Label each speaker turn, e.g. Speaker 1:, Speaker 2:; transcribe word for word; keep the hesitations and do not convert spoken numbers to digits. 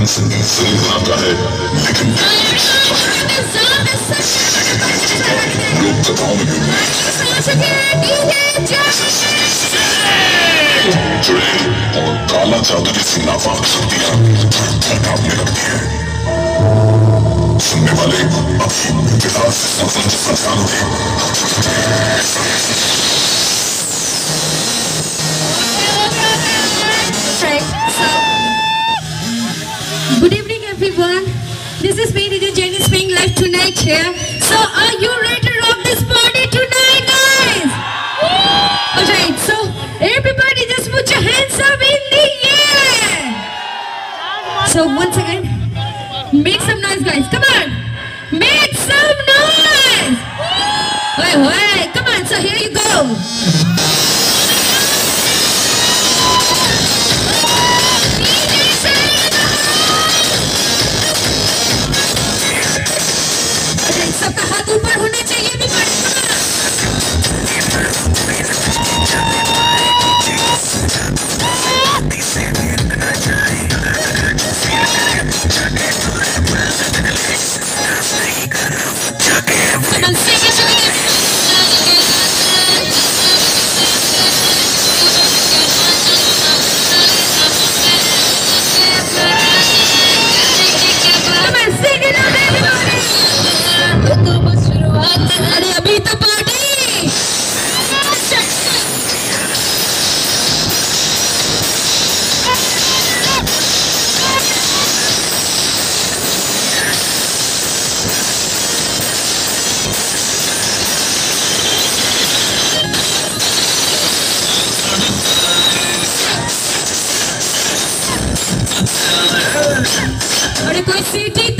Speaker 1: सुनने से आता है, लेकिन लोग बताओगे चुड़ैल और काला जादू जैसी नापाक शक्तियां कांपने लगती है। सुनने वाले अपनी इंतजार से सफल संसार होते
Speaker 2: Good evening, everyone. This is me, D J Janny, playing live tonight here. So, are you ready to rock this party tonight, guys? Alright, so everybody just put your hands up in the air. So, once again, make some noise, guys. Come on, make some noise. Wait, wait, come on. So here you go. सबका हाथ ऊपर होना चाहिए भी अरे अभी तो party अरे कोई सीटी